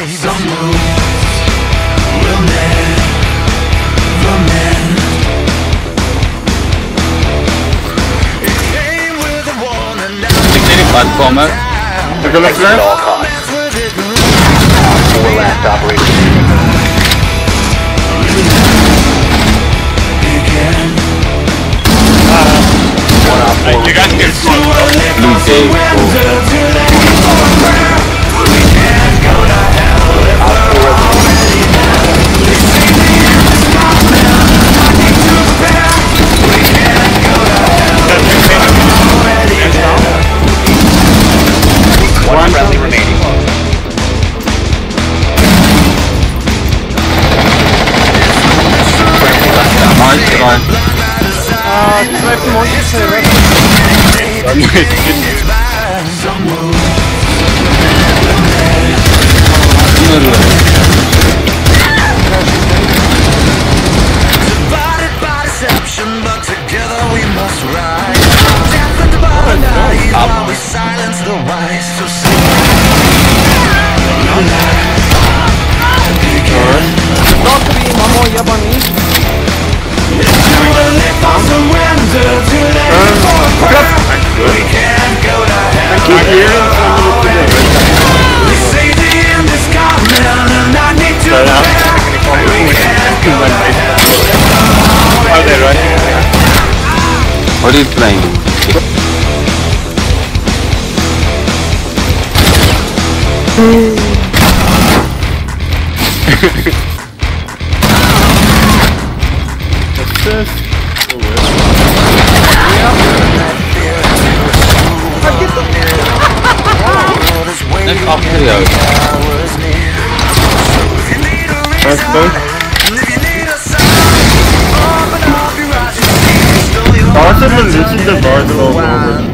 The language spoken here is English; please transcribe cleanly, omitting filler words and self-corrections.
Some moves will never mend. It came with a warning. Dictating platformer. Look at At all costs. 4 last operators. One op 4. You guys get Blue Day. One friendly remaining. Nice one. Try możecie sobie mamo jebani. What are you playing? Next off video. First boat. Awesome, this is the bar